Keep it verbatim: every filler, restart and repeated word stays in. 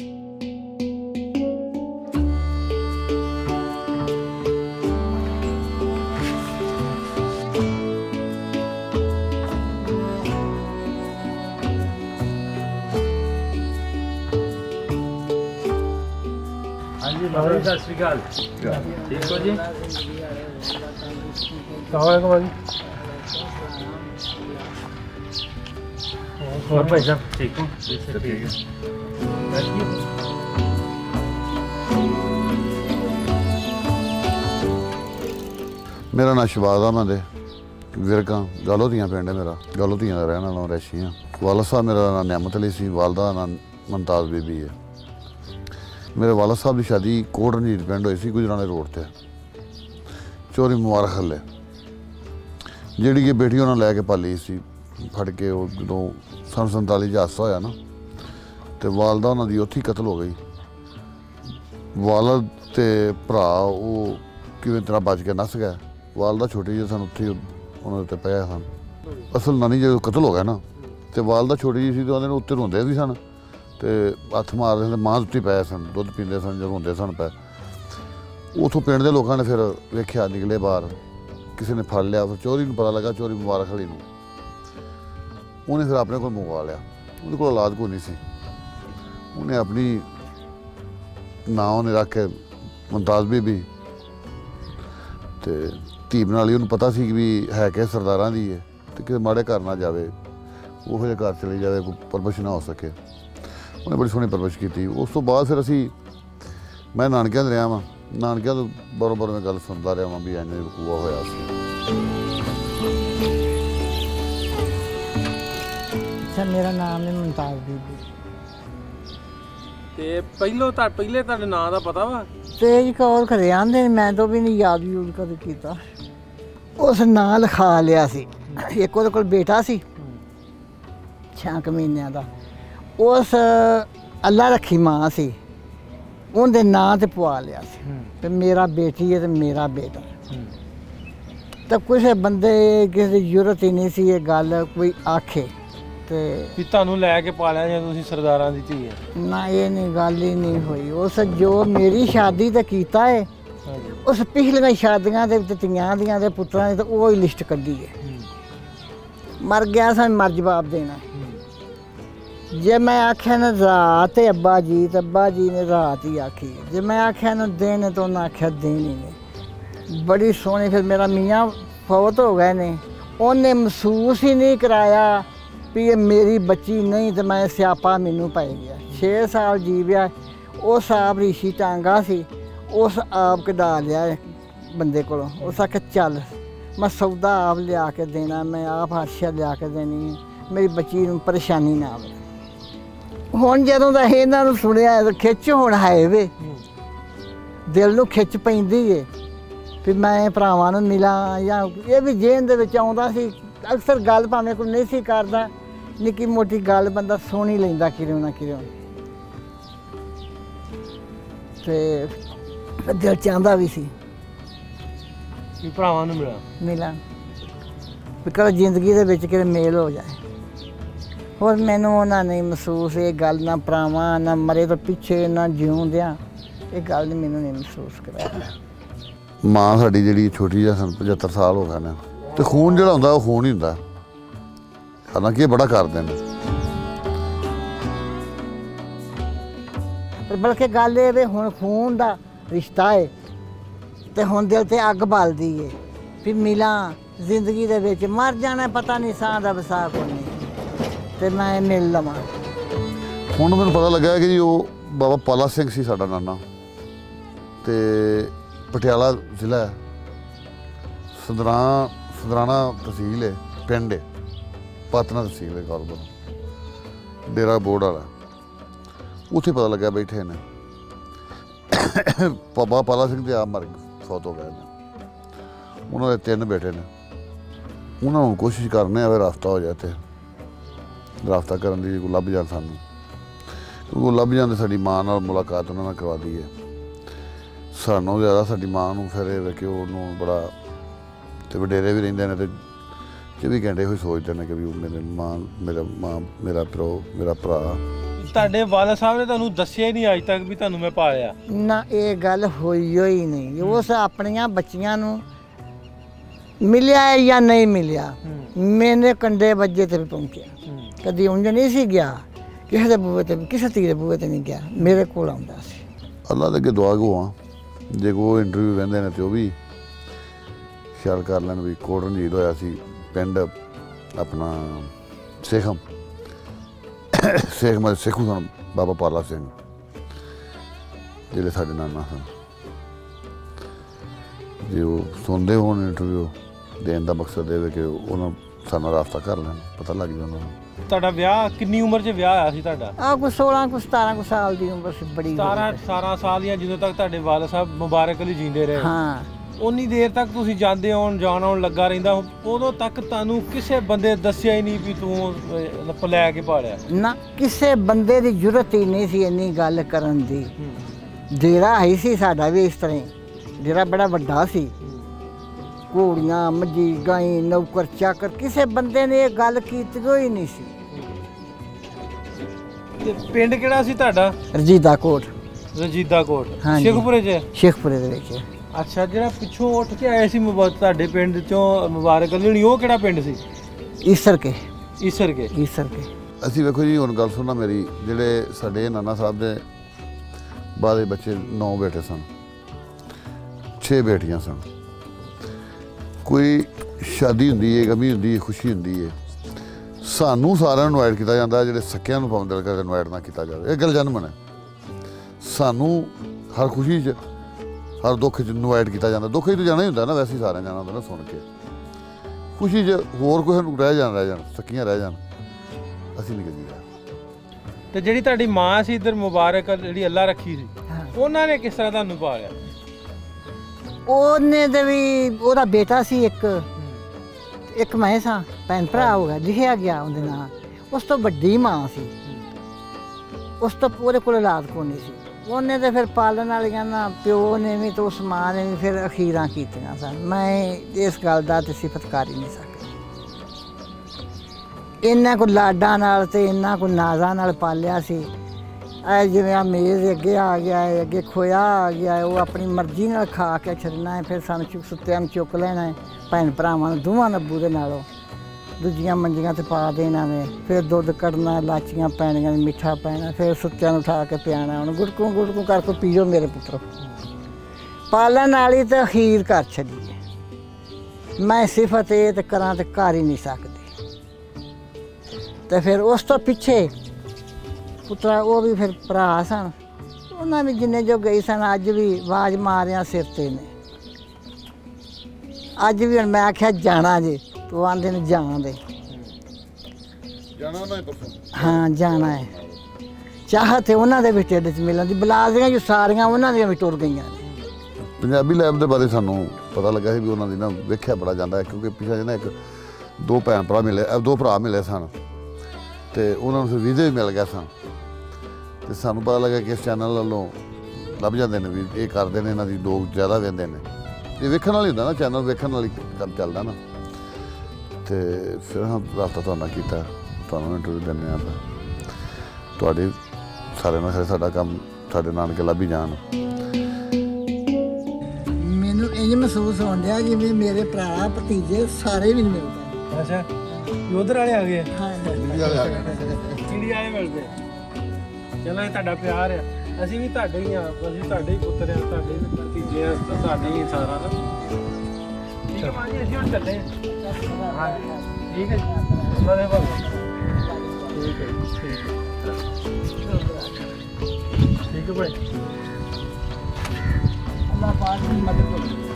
बाबा जी सत श्री अकाल, ठीक हो जी? और भाई साहब ठीक हो? ठीक है। मेरा नाम शहबाज अहमद है, विरका गालोतियां पिंड है मेरा, गालोतियां का रहने वाला रैशी हाँ। वाला साहब मेरा नाम नियामत अली सी, वालदा का नाम मुमताज़ बीबी है। मेरे वाला साहब की शादी कोट रंजीत पिंड हुई सी, गुजराने रोड पर चोरी मुबारक हल्ले। जी कि बेटी उन्होंने लैके पाली सी फड़ के, जो सन संताली च हादसा होया ना, तो वालदा उन्होंने उत्थे ही कतल हो गई। वालद ते भरा वो किवें तरह बच के नस गया। वालदा छोटी जी सन, उत्थे उन्होंने उत्ते पिया सन। असल नानी जो कतल हो गया ना, तो वालदा छोटी जी सी, तो उन्होंने उत्ते रोंदे भी सन, तो हत्थ मारते सन, मां उत्ते पए सन, दुध पींदे सन, जो रोंदे सन पै। उतों पिंड के लोगों ने फिर वेख्या, निकले बाहर, किसी ने फड़ लिया। फिर चोरी को पता लगा, चोरी मुबारक हली नूं उन्हें फिर अपने को मंगवा लिया। उन्हें को औलाद कोई नहीं सी, उन्हें अपनी नां उन्हें रख के मुमताज़ बीबी ते धी बना ली। उन्हें पता सी कि भी है कि सरदारां दी है, तो किसी माड़े घर ना जाए, वो घर चली जाए, कोई परवरिश ना हो सके। उन्हें बड़ी सोहनी परवरिश की। उस तो बाद फिर असी मैं नानकिਆਂ रहा वां, नानकिਆਂ तो बारों बारों मैं गल सुनता रहा वां भी इंज वकूआ होया सी। अच्छा, मेरा नाम है मुमताज़ बीबी। ते पहलो ता पहले तुहाडे नाम दा पता वा? तेज कौर खरे आंदे, मैं तो भी नहीं याद यूद कदे कीता। उस नां लिखा लिया सी। एक ओहदे कोल बेटा सी छे क महीनों दा। उस अल्लाह रखी मां सी, उनके नां ते पवा लिया सी। ते मेरा बेटी है, तो मेरा बेटा। तो कुछ बंदे किसी की जरूरत ही नहीं सी ये गल कोई आखे भी तुहानू लैके पालिया जां तुसीं सरदारां दी धी है? ना, ये नहीं गल ही नहीं हुई। उस जो मेरी शादी तो कीता है, उस पिछलियां शादियां दे तियां दियां दे पुत्तरां दी, तो वो ही लिस्ट कड्ढी है। मर गया सा, मर जवाब देना। जे मैं आख्या ना रात है अब्बा जी, तो अब्बा जी ने रात ही आखी। जे मैं आख्या ना दिन, तो उन्हें आख्या दिन ही नहीं। बड़ी सोहनी। फिर मेरा मियाँ फौत हो गए ने, उन्हें महसूस ही नहीं कराया भी ये मेरी बच्ची नहीं, तो मैं स्यापा मैनू पाई गया। छे साल जीविया। उस आप ऋषि टांगा सी, उस आप कढा लिया बंदे को। उस आखे चल मैं सौदा आप लिया के देना, मैं आप हर्षा लिया के देनी, मेरी बच्ची नूं परेशानी ना आवे। हुण जदों दा इन्हां नूं सुनिया, खिच हुण है वे, दिल नूं खिच पैंदी है भी मैं भरावां नूं मिलां। या ये भी जेहन दे विच आउंदा सी। अक्सर गल भावें कोई नहीं सी करदा, निक्की मोटी गल बंदा सुन ही लैंदा किरों ना किरों। ते दिल चाहता भी सी भरावां नूं मिलां मिलां भी कल जिंदगी दे विच किते मेल हो जाए। और मैनू उन्होंने नहीं महसूस ये गल, ना भरावां ना मरे तो पिछे ना जिउंदियां, ये गल नहीं मैनू नहीं महसूस कराया। मां साडी जिहड़ी छोटी जिहा सन पचहत्तर साल हो गए ने, तो खून जिहड़ा हुंदा ओह खून ही हुंदा। हालांकि ये बड़ा करदे ने, पर बल्कि गल ये वे हुण खून दा रिश्ता है, तो हुण दिल ते अग बलदी है भी मिलां जिंदगी दे विच। मर जाना पता नहीं, साह दा वसा कोई नहीं, तो मैं मिल लवां। हुण मैनूं पता लगा कि जी वो बाबा पाला सिंह सी साडा नाना, ते पटियाला जिला है, सदरा सदराना तहसील है, पिंड है, पातना तहसील है, गौरपुर डेरा बोर्ड वाला। उत्थे पता लग्या बैठे ने बाबा पाला सिंह ते आप मर फौत हो गए ने। उन्होंने तीन बेटे ने, उन्होंने कोशिश करने अगर रास्ता हो जाए, तो रास्ता करने की लभ जाए सानू, क्योंकि लभ जाते साडी मां नाल मुलाकात उन्होंने करवा दी है। सानों ज़्यादा साडी मां नूं फिर ये कि उन्होंने बड़ा, तो वडेरे भी रहिंदे ने, तो चौबी घंटे ही सोचते हैं कि भी मेरे मां, मेरा मां, मेरा प्रो, मेरा भरा। ਤੁਹਾਡੇ ਵਾਲਾ ਸਾਹਿਬ ਨੇ ਤੁਹਾਨੂੰ ਦੱਸਿਆ ਹੀ ਨਹੀਂ ਅੱਜ ਤੱਕ ਵੀ ਤੁਹਾਨੂੰ ਮੈਂ ਪਾਲਿਆ? ਨਾ ਇਹ ਗੱਲ ਹੋਈ ਹੋਈ ਨਹੀਂ। ਉਸ ਆਪਣੀਆਂ ਬੱਚੀਆਂ ਨੂੰ ਮਿਲਿਆ ਹੈ ਜਾਂ ਨਹੀਂ ਮਿਲਿਆ, ਮੈਨੇ ਕੰਡੇ ਵੱਜੇ ਤੇ ਵੀ ਪਹੁੰਚਿਆ। ਕਦੀ ਉਂਝ ਨਹੀਂ ਸੀ ਗਿਆ ਕਿਸੇ ਦੇ ਬੂਹੇ ਤੇ, ਕਿਸੇ ਧੀ ਦੇ ਬੂਹੇ ਤੇ ਨਹੀਂ ਗਿਆ, ਮੇਰੇ ਕੋਲ ਆਉਂਦਾ ਸੀ। ਅੱਲਾ ਦੇ ਅੱਗੇ ਦੁਆ ਗੋ ਆ, ਜੇ ਕੋਈ ਇੰਟਰਵਿਊ ਵਹਿੰਦੇ ਨੇ ਤੇ ਉਹ ਵੀ ਖਿਆਲ ਕਰ ਲੈਣ ਵੀ ਕੋਟ ਰਣਜੀਤ ਹੋਇਆ ਸੀ ਪਿੰਡ ਆਪਣਾ ਸੇਖਮ ਸੇਖਮ ਸੇਖੂ ਸਨ ਬਾਬਾ ਪਾਲਾ ਸਿੰਘ ਜਿਹੜੇ ਸਾਡੇ ਨਾਨਾ ਸਨ। ਜੇ ਉਹ ਸੁਣਦੇ ਹੋਣ ਇੰਟਰਵਿਊ ਦੇਣ ਦਾ ਮਕਸਦ ਇਹ ਹੈ ਕਿ ਉਹਨਾਂ ਸਾਨੂੰ ਰਾਬਤਾ ਕਰ ਲੈਣ, ਪਤਾ ਲੱਗ ਜਾਂਦਾ ਉਹਨਾਂ ਨੂੰ। ਤੁਹਾਡਾ ਵਿਆਹ ਕਿੰਨੀ ਉਮਰ 'ਚ ਵਿਆਹ ਹੋਇਆ ਸੀ ਤੁਹਾਡਾ? ਆ ਕੋਈ ਸੋਲਾਂ ਕੋਈ ਸਤਾਰਾਂ ਕੁ ਸਾਲ ਦੀ ਉਮਰ ਸੀ, ਬੜੀ ਸਤਾਰਾਂ ਅਠਾਰਾਂ ਸਾਲ ਦੀਆਂ, ਜਦੋਂ ਤੱਕ ਤੁਹਾਡੇ ਵਾਲਾ ਸਾਹਿਬ ਮੁਬਾਰਕ ਅਲੀ ਜੀਂਦੇ ਰਹੇ। ਹਾਂ, ਉਨੀ ਦੇਰ ਤੱਕ ਤੁਸੀਂ ਜਾਂਦੇ ਆਉਣ ਜਾਣ ਆਉਣ ਲੱਗਾ ਰਹਿੰਦਾ, ਉਦੋਂ ਤੱਕ ਤੁਹਾਨੂੰ ਕਿਸੇ ਬੰਦੇ ਦੱਸਿਆ ਹੀ ਨਹੀਂ ਵੀ ਤੂੰ ਅਹ, ਲੈ ਕੇ ਪਾਲਿਆ? ਨਾ ਕਿਸੇ ਬੰਦੇ ਦੀ ਜ਼ਰੂਰਤ ਹੀ ਨਹੀਂ ਸੀ ਇੰਨੀ ਗੱਲ ਕਰਨ ਦੀ। ਡੇਰਾ ਹੀ ਸੀ ਸਾਡਾ ਵੀ ਇਸ ਤਰ੍ਹਾਂ, ਡੇਰਾ ਬੜਾ ਵੱਡਾ ਸੀ, ਘੋੜੀਆਂ ਮੱਝੀ ਗਾਈ ਨੌਕਰ ਚਾਕਰ, ਕਿਸੇ ਬੰਦੇ ਨੇ ਇਹ ਗੱਲ ਕੀਤੀ ਹੀ ਨਹੀਂ ਸੀ। ਤੇ ਪਿੰਡ ਕਿਹੜਾ ਸੀ ਤੁਹਾਡਾ? ਰਜੀਦਾ ਕੋਟ। ਰਜੀਦਾ ਕੋਟ ਹਾਂਜੀ। ਸ਼ੇਖਪੁਰੇ 'ਚ? ਸ਼ੇਖਪੁਰੇ ਦੇ ਵਿੱਚ। ਅੱਛਾ, ਜਿਹੜਾ ਪਿੱਛੋਂ ਉੱਠ ਕੇ ਆਏ ਸੀ ਮੁਬਾਰਕ ਤੁਹਾਡੇ ਪਿੰਡ ਚੋਂ ਮੁਬਾਰਕ ਅਲੀ ਹੋਣੀ, ਉਹ ਕਿਹੜਾ ਪਿੰਡ ਸੀ? ਈਸਰ ਕੇ। ਈਸਰ ਕੇ? ਈਸਰ ਕੇ। ਅਸੀਂ ਵੇਖੋ ਜੀ, ਹੁਣ ਗੱਲ ਸੁਣਨਾ ਮੇਰੀ, ਜਿਹੜੇ ਸਾਡੇ ਨਾਨਾ ਸਾਹਿਬ ਦੇ ਬਾਅਦ ਦੇ ਬੱਚੇ ਨੌ ਬੇਟੇ ਸਨ, ਛੇ ਬੇਟੀਆਂ ਸਨ। ਕੋਈ ਸ਼ਾਦੀ ਹੁੰਦੀ ਹੈ, ਗਮੀ ਹੁੰਦੀ ਹੈ, ਖੁਸ਼ੀ ਹੁੰਦੀ ਹੈ, ਸਾਨੂੰ ਸਾਰਿਆਂ ਨੂੰ ਇਨਵਾਈਟ ਕੀਤਾ ਜਾਂਦਾ, ਜਿਹੜੇ ਸਕਿਆਂ ਨੂੰ ਭਾਵੇਂ ਦਿਲ ਕਰਕੇ ਇਨਵਾਈਟ ਨਾ ਕੀਤਾ ਜਾਵੇ। ਇਹ ਗੱਲ ਜਨਮਨ ਹੈ। ਸਾਨੂੰ ਹਰ ਖੁਸ਼ੀ 'ਚ ਹਰ ਦੁੱਖ 'ਚ ਇਨਵਾਈਟ ਕੀਤਾ ਜਾਂਦਾ। ਦੁੱਖ 'ਚ ਤਾਂ ਜਾਣਾ ਹੀ ਹੁੰਦਾ ਨਾ, ਵੈਸੇ ਹੀ ਸਾਰਿਆਂ ਜਾਣਾ ਹੁੰਦਾ ਨਾ ਸੁਣ ਕੇ। ਖੁਸ਼ੀ 'ਚ ਹੋਰ ਕਿਸੇ ਨੂੰ ਰਹਿ ਜਾਣ ਰਹਿ ਜਾਣ ਸਕੀਆਂ ਰਹਿ ਜਾਣ, ਅਸੀਂ ਨਹੀਂ ਕਦੀ ਗਏ। ਤੇ ਜਿਹੜੀ ਤੁਹਾਡੀ ਮਾਂ ਸੀ ਇੱਧਰ ਮੁਬਾਰਕ ਜਿਹੜੀ ਅੱਲਾ ਰੱਖੀ ਸੀ, ਉਹਨਾਂ ਨੇ ਕਿਸ ਤਰ੍ਹਾਂ ਤੁਹਾਨੂੰ ਪਾਲਿਆ? ਉਹਨੇ ਦੇ ਵੀ ਉਹਦਾ ਬੇਟਾ ਸੀ ਇੱਕ, ਇੱਕ ਮੈਂ ਸਾਂ, ਭੈਣ ਭਰਾ ਹੋ ਗਿਆ, ਲਿਖਿਆ ਗਿਆ ਉਹਦੇ ਨਾਲ। ਉਸ ਤੋਂ ਵੱਡੀ ਮਾਂ ਸੀ, ਉਸ ਤੋਂ ਉਹਦੇ ਕੋਲ ਔਲਾਦ ਕੋਈ ਨਹੀਂ ਸੀ। ਉਹਨੇ ਤੇ ਫਿਰ ਪਾਲਣ ਵਾਲੀਆਂ ਨਾ, ਪਿਓ ਨੇ ਵੀ ਤੇ ਉਸ ਮਾਂ ਨੇ ਵੀ ਫਿਰ ਅਖੀਰਾਂ ਕੀਤੀਆਂ ਸਨ। ਮੈਂ ਇਸ ਗੱਲ ਦਾ ਤੇ ਸਿਫਤ ਕਰ ਹੀ ਨਹੀਂ ਸਕਦੀ। ਇਹਨਾਂ ਕੋ ਲਾਡਾਂ ਨਾਲ ਤੇ ਇਹਨਾਂ ਕੋ ਨਾਜ਼ਾਂ ਨਾਲ ਪਾਲਿਆ ਸੀ। ਐ ਜਿਵੇਂ ਆ ਮੇਜ਼ ਅੱਗੇ ਆ ਗਿਆ ਹੈ, ਅੱਗੇ ਖੋਇਆ ਆ ਗਿਆ ਹੈ, ਉਹ ਆਪਣੀ ਮਰਜ਼ੀ ਨਾਲ ਖਾ ਕੇ ਛੱਡਣਾ ਹੈ। ਫਿਰ ਸਾਨੂੰ ਚੁੱਕ ਸੁੱਤਿਆਂ ਨੂੰ ਚੁੱਕ ਲੈਣਾ ਹੈ, ਭੈਣ ਭਰਾਵਾਂ ਨੂੰ ਦੋਵਾਂ ਨੱਬੂ ਦੇ ਨਾਲੋਂ ਦੂਜੀਆਂ ਮੰਜੀਆਂ 'ਤੇ ਪਾ ਦੇਣਾ ਵੇ। ਫਿਰ ਦੁੱਧ ਕੱਢਣਾ, ਲਾਚੀਆਂ ਪੈਣੀਆਂ, ਮਿੱਠਾ ਪੈਣਾ, ਫਿਰ ਸੁੱਤਿਆਂ ਨੂੰ ਉਠਾ ਕੇ ਪਿਆਣਾ। ਹੁਣ ਗੁੜਕੂ ਗੁੜਕੂ ਕਰਕੇ ਪੀਓ ਮੇਰੇ ਪੁੱਤਰੋ। ਪਾਲਣ ਵਾਲੀ ਤਾਂ ਅਖੀਰ ਕਰ ਛੱਡੀ ਹੈ। ਮੈਂ ਸਿਫਤ ਇਹ ਤੇ ਕਰਾਂ ਤੇ ਕਰ ਹੀ ਨਹੀਂ ਸਕਦੀ। ਤੇ ਫਿਰ ਉਸ ਤੋਂ ਪਿੱਛੇ ਪੁੱਤਰਾ ਉਹ ਵੀ ਫਿਰ ਭਰਾ ਸਨ, ਉਹਨਾਂ ਵੀ ਜਿੰਨੇ ਜੋ ਗਈ ਸਨ, ਅੱਜ ਵੀ ਆਵਾਜ਼ ਮਾਰਿਆ ਸਿਰ 'ਤੇ ਨੇ। ਅੱਜ ਵੀ ਹੁਣ ਮੈਂ ਆਖਿਆ ਜਾਣਾ ਜੇ, ਤੂੰ ਆਂਦੇ ਨੇ ਜਾਣ ਦੇ, ਜਾਣਾ ਨਾ ਪਰਸੋਂ। ਹਾਂ ਜਾਣਾ ਹੈ। ਚਾਹਤ ਹੈ ਉਹਨਾਂ ਦੇ ਵੀ ਢਿੱਡ 'ਚ ਮਿਲਣ ਦੀ, ਬਲਾਜ਼ੀਆਂ ਜੋ ਸਾਰੀਆਂ ਉਹਨਾਂ ਦੀਆਂ ਵੀ ਟੁਰ ਗਈਆਂ ਨੇ। ਪੰਜਾਬੀ ਲੈਬ ਦੇ ਬਾਰੇ ਸਾਨੂੰ ਪਤਾ ਲੱਗਾ ਸੀ ਵੀ ਉਹਨਾਂ ਦੀ ਨਾ ਵੇਖਿਆ ਬੜਾ ਜਾਂਦਾ ਹੈ, ਕਿਉਂਕਿ ਪਿਛਲੇ ਜਿਹਨਾਂ ਇੱਕ ਦੋ ਭੈਣ ਭਰਾ ਮਿਲੇ, ਦੋ ਭਰਾ ਮਿਲੇ ਸਨ ਤੇ ਉਹਨਾਂ ਨੂੰ ਫਿਰ ਵੀਜ਼ੇ ਵੀ ਮਿਲ ਗਿਆ ਸਨ। ਤੇ ਸਾਨੂੰ ਪਤਾ ਲੱਗਾ ਕਿ ਇਸ ਚੈਨਲ ਵੱਲੋਂ ਲੱਭ ਜਾਂਦੇ ਨੇ ਵੀ ਇਹ ਕਰਦੇ ਨੇ, ਇਹਨਾਂ ਦੀ ਲੋਕ ਜ਼ਿਆਦਾ ਵੇਖਦੇ ਨੇ। ਇਹ ਵੇਖਣ ਵਾਲੀ ਹੁੰਦਾ ਨਾ, ਚੈਨਲ ਵੇਖਣ ਵਾਲੀ ਕੰਮ ਚੱਲਦਾ ਨਾ। ਤੇ ਫਿਰ ਹਾਂ ਰਾਬਤਾ ਤੁਹਾਡੇ ਨਾਲ ਕੀਤਾ, ਤੁਹਾਨੂੰ ਇੰਟਰਵਿਊ ਦਿੰਦੇ ਹਾਂ। ਤੁਹਾਡੇ ਸਾਰਿਆਂ ਨਾਲ ਸਾਡਾ ਕੰਮ ਸਾਡੇ ਨਾਨਕੇ ਲੱਭ ਹੀ ਜਾਣ। ਮੈਨੂੰ ਇੰਝ ਮਹਿਸੂਸ ਹੋਣ ਡਿਆ ਜਿਵੇਂ ਮੇਰੇ ਭਰਾ ਭਤੀਜੇ ਸਾਰੇ ਵੀ ਮਿਲਦੇ। ਅੱਛਾ, ਉਧਰ ਵਾਲੇ ਆ ਗਏ? ਹਾਂ, ਇੰਡੀਆ ਵਾਲੇ ਮਿਲ ਗਏ। ਚਲੋ ਇਹ ਤੁਹਾਡਾ ਪਿਆਰ ਆ, ਅਸੀਂ ਵੀ ਤੁਹਾਡੇ ਹੀ ਆ, ਅਸੀਂ ਤੁਹਾਡੇ ਹੀ ਪੁੱਤਰ ਆ, ਤੁਹਾਡੇ ਹੀ ਭਤੀਜੇ ਆ, ਤੁਹਾਡੇ ਹੀ ਸਾਰਾ ਨਾ। ਠੀਕ ਹੈ ਮਾਂ ਜੀ, ਅਸੀਂ ਹੁਣ ਚੱਲੇ ਹਾਂ। ਠੀਕ ਹੈ ਜੀ, ਉਹਨਾਂ ਦੇ ਭਾਈ। ਠੀਕ ਹੈ ਠੀਕ ਹੈ ਠੀਕ ਹੈ ਭਾਈ। ਅੱਲਾਹ ਪਾਕ ਦੀ ਮਦਦ ਕਰੋ।